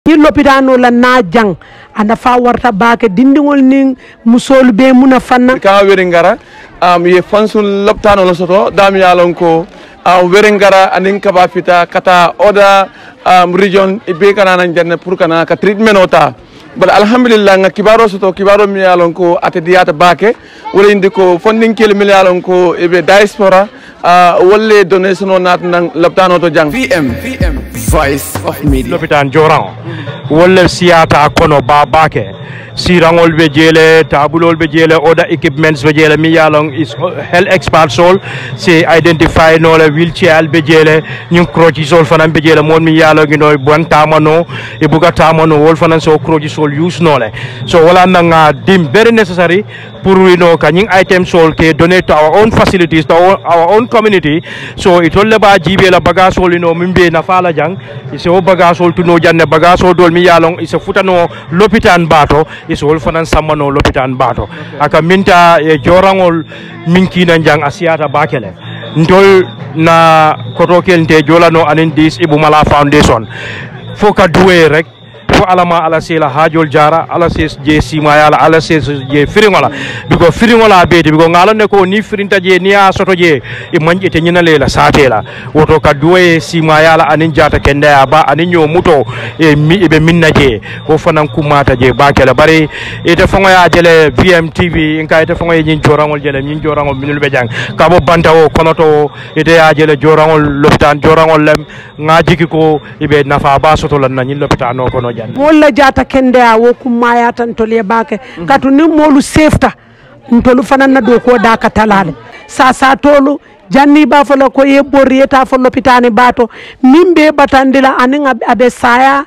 ni lopitano la na jang anda fa warta baake dindingol ning musol be muna fanna ka weringara ye fansul lopitano la soto dam yalon ko weringara anin kaba fita kata oda region be kana nan janne pour kana ka treatment ota bal alhamdulillah nga kibaro soto kibaro mi yalon ko atediyata baake wala indi ko funding kel mi yalon ko be diaspora wolle donation nat nan lopitano to jang VM Voice of Media lopitan joran wolle siata kono babake sirangol be jele tabulol be jele oda equipments be jele mi yalong is health expert sol se identify no la wheelchair be jele nyum croci sol fanan be jele mon mi yalong no bon tamano e buga tamano wol fanan so croci sol use no le so wala nga dim very necessary pour we know kanying item sol ke donate to our own facilities to our own community so it will ba jibe la baga sol no mimbe na fala jang ise o baga sol to no janne baga sol dol mi yalong ise futano lopitan bato is wol fanan samano lopitan bato aka minta e jorangol minki na jang asiata bakele ndol na kotokel nte jolano anin dis Ibu Mala Foundation foka duwe rek fo alama ala sela hajol jara ala ses je simayala ala ses je firingola biko firingola beti biko ngalone ko ni firinta je ni a soto je e manje te nyina lela satela woto ka duwe simayala anin jata kende ba anin nyo muto e mi be minna je ko fanan kumata je bakela bari e te fongo ya jele VMTV inka te fongo nyin jorangol jele nyin jorangol minul be jang ka bo bantawo konoto e te ya jele jorangol lopitan jorangol lem ngajiki ko ibe nafa ba soto lan nyin lopitan no kono walla jata kende a wo kumaya tan tole baake katu ni molu sefta ntolu fanan na do ko da ka talale sa tolu janni ba fala ko ye borrieta fo lopitane bato mimbe batandila aninga abe saya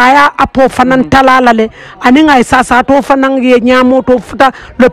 apo fanan talala le aninga sa to fanan ye nyamo to futa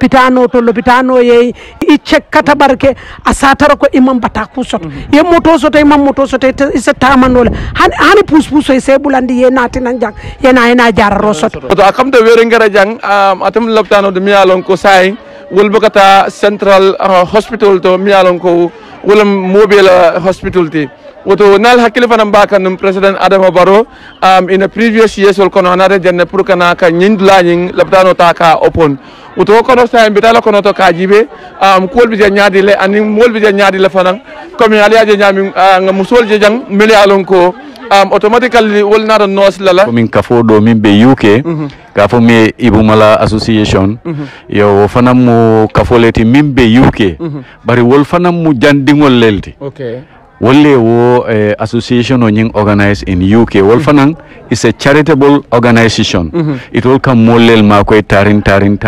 lopitano ye i check kata barke asatara ko imam bata ku soto ye moto soto imam moto soto isa tamanole hani puso e sebulandi ye nati nan jang ye na jarro soto to akam de were ngara jang atam lopitano de miyalon ko say wolbakata central hospital to miyalon ko wala mobile hospital ti woto nal hakkile fanam bakan president Adama Barrow in a previous years wol kono anade janne pour kana ka nyindlañing labdano taka open woto kono sa mbitala kono to kajibe ko bi nyaadi le ani mol bi nyaadi le fanam comme aliaje nyami nga musol je jang melialon ko automatically wol na nos lala min kafo do min be UK kafo me Ibu Mala Association yo fanam mu kafoleti min be UK bari wol fanam mu jandingol lelti okay wolle wo association on ying organized in UK wol fanam is a charitable organization it will come molel ma koy tarin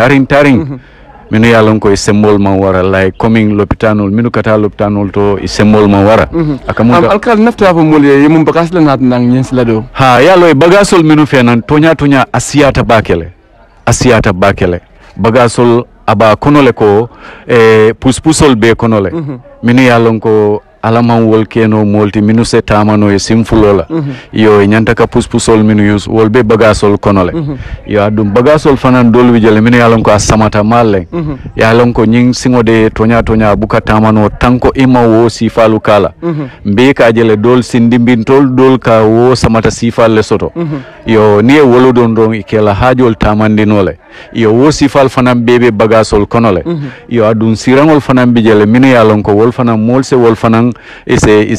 minu yalon ko symbol man wara like coming lopitanol minu kata lopitanol to symbol man wara akamuda alkal nafta fa mol ye mum bagas la nat nang nyens la do ha yalo e bagasol minu fenan tonya asiyata bakele bagasol aba konole ko puspusol be konole minu yalon ko alaman wol keno molti minu se tamano e simfulola yo nyanta ka puspusol minu use wol be bagasol konole yo adum bagasol fanan dolwi jele minu yalon ko asamata malle yalon ko nyin singode tonya buka tamano tanko ima wo sifalu kala mbe ka jele dol sindimbin tol dol ka wo samata sifal le soto yo ni wolodon don ikela hajol tamandinole yo wo sifal fanan bebe bagasol konole yo adum sirangol fanan bijele minu yalon ko wol fanan molse wol fanan ise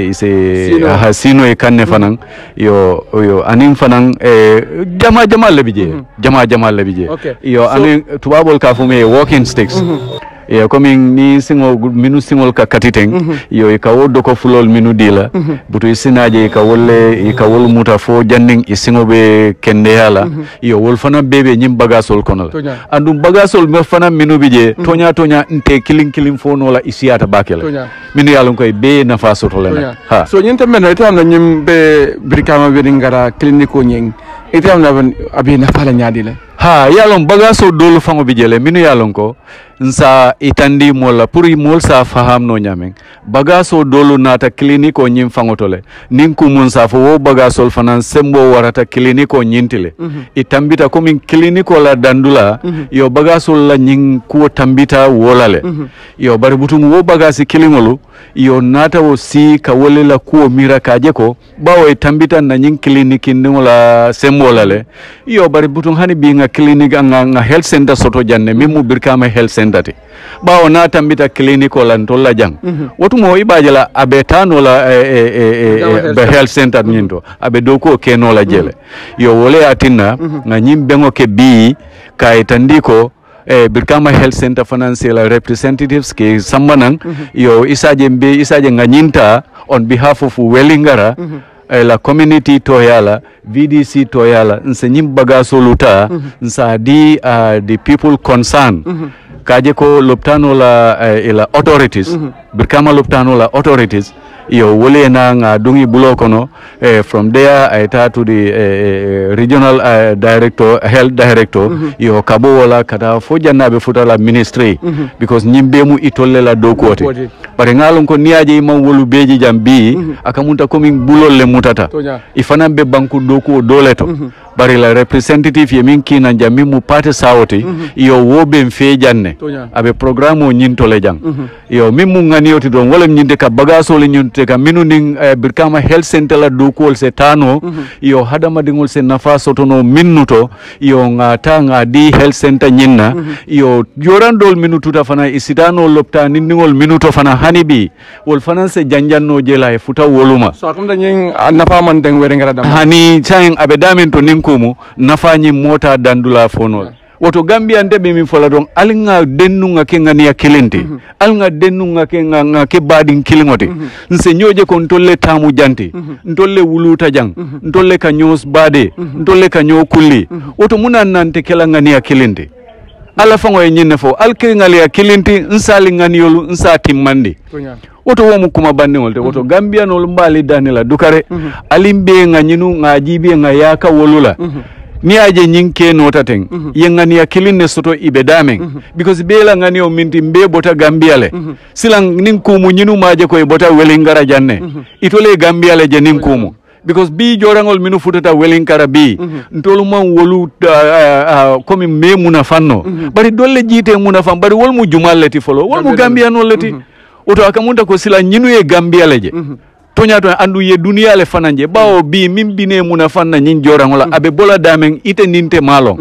sino e kanne fanan yo anin fanan jama lebije okay. yo anin tubabol ka fume walking sticks yo coming ni singo minu singol ka katiteng yo ka woddo ko fulol minu dila butu isinaje ka wol muta fo janding isingo be kende hala yo wol fana bebe nyim bagasol kono la andum bagasol me fana minu bije tonya nte kilin fo no la isiata bakela minu yalon koy be na fa soto la ha so nyenta men itam na nyim be brikama be ngara clinico nyeng itam na abi na fala nyaadi la ha yalon bagaso dolu fango bijele minu yalon ko nsa itandi mola puri mol sa faham no nyamen bagaso dolu nata kliniko nyim fangotole ninku mun sa fo wo bagaso fanan sembo warata kliniko nyintile itambita komin kliniko la dandula yo bagaso la nyin ko tambita wolale yo bari butum wo bagasi kilingolu yo nata wo si ka wolela ko mira kaje ko bawo itambita na nyin kliniki ngola sembo lale yo bari butum hani bi nga clinic nga health center soto janne mimu birkama health center bawo na tambita clinico lan tolla jang wotu mo ibaje la abetano la be health center nyinto abe doko keno la jele yo wole atinna nga nyimbe ngoke bi kay tandiko birkama health center financial representatives ke sambanan yo isaje nga nyinta on behalf of Wellingara la community toyala VDC toyala nse nyim bagaso luta nsa di the people concerned kaje ko loptano la ila authorities birkama loptano la authorities yo wole na nga dungi bulokono from there I start to the regional director health director yo kabo wala kata fo jannabe futala ministry because nyimbe mu itolle la dokote bare ngalon ko niaje man wolu beji jambi akamunta komin bulolle mutata ifana be banku doko doleto bari la representative yemin kina jammi mu pate sawote yo wobe mfe janne abe programme nyinto le jang yo mimu ngani oti don wala nyinde ka bagaso le nyinte ka minu ning birkama health center la doko se tano yo hadama dingol se nafa sotono minuto yo ngata ngadi health center nyinna yo jorandol minuto ta fana isidano lopta ningol minuto fana hanibi wol fana se janjanno jela e futa woluma so akum da nyin nafa man deng were ngara dam hani chain abe damen to ninkumu nafa nyi mota dandula fonol woto Gambia ndebe mi fola don alinga dennunga ke ngani ya kilenti alnga dennunga ke nga ke badin kilingoti nse nyoje ko ntolle tamu janti ntolle wuluta jang ntolle ka nyos bade ntolle ka nyokulli woto munan nante kala ngani ya kilenti ala fango e nyinne fo alkiringali ya kilenti nsali ngani yolu nsa timmandi woto womu kuma bandingol te woto Gambia no mbali danila dukare alimbe nga nyinu nga jibe nga yaka wolula ni aje nyinke nota teng yengani ya kilinne soto ibe damen because bela ngani o minti mbe bota Gambia le silang ninkumu nyinu maje ko e bota Wellingara janne itole Gambia le je ninkumu because bi jorangol minu futata Wellingara bi ntolu man wolu komi me muna fanno bari dolle jite muna fan bari wol mu jumalleti folo wol mu Gambia no leti oto akamunta ko sila nyinu e Gambia leje tonya to andu ye dunia le fananje bawo bi mimbine muna fanna nyin jorangola abe bola damen ite ninte malo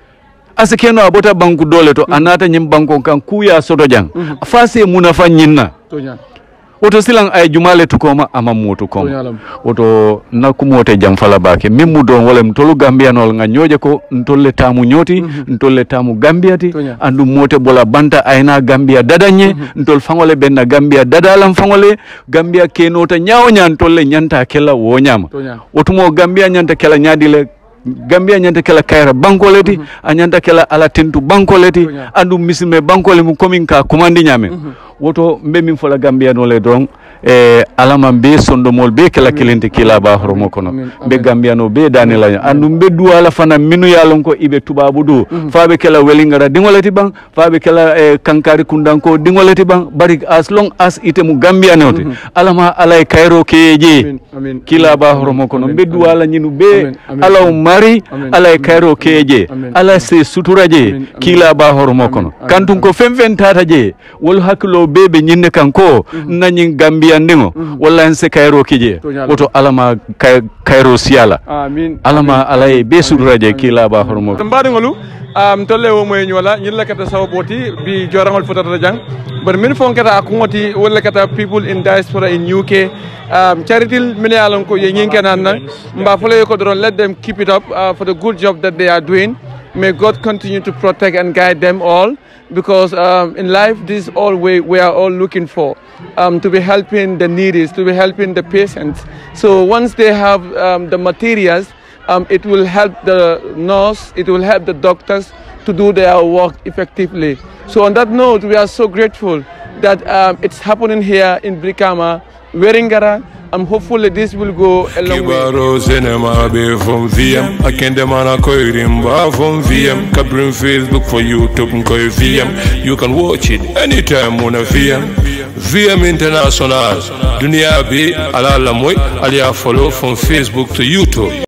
asekeno abota banku dole to anata nyim banko kan kuya soto jang fase muna fan nyinna tonya woto silang ay jumale tukoma ama mutu kom woto nakumote jam fala bake memmu don wala mtolu Gambia nol nga nyoje ko ntolle tamu nyoti ntolle tamu Gambia ti andu mote bola banta ayna Gambia dadanye ntol fangole benna Gambia dadalam fangole Gambia kenota nyaawo nyan tolle nyanta kella wonyama woto mo Gambia nyanta kella nyaadile Gambia nyanta kala kaira bankoleti anyanta kala ala tentu bankoleti andu misime bankole mu komin ka komandi nyame woto mbe min fola Gambia no le don alama be sondo mol be kala kelente kila ba horomo kono be Gambia no be danela andu mbe duwala fana minu yalon ko ibe tubabu du faabe kala Wellingara dingoleti bang faabe kala kankari kundanko dingoleti bang bari as long as ite mu Gambia noti alama alay kairo keje kila ba horomo kono mbe duwala nyinu be alaw mari alay kairo keje ala se suturaje kila ba horomo kono kantun ko femfen tata je wol haklo bebe nyinne kanko nanyi Gambia ndingo wala nse kairo kije woto alama kairo siala amin alama alay be suturaje kila ba horomo tambadi ngolu tolle wo moy nyola nyilla kata sawboti bi jorangol fotata jang bar min fon kata akungoti wala kata people in diaspora in UK charity minalon ko ye nyinke nan mba fole ko don let them keep it up for the good job that they are doing. May God continue to protect and guide them all, because in life this is all we are all looking for, to be helping the needy, to be helping the patients. So once they have the materials, it will help the nurse, it will help the doctors to do their work effectively. So on that note, we are so grateful that it's happening here in Brikama, Wellingara, hopefully this will go a long way. Kibaro cinema be from VM. I can demand a koirimba from VM. Kabrin Facebook for YouTube koi VM. You can watch it anytime on a VM. VM International. Dunia be ala lamoy alia follow from Facebook to YouTube.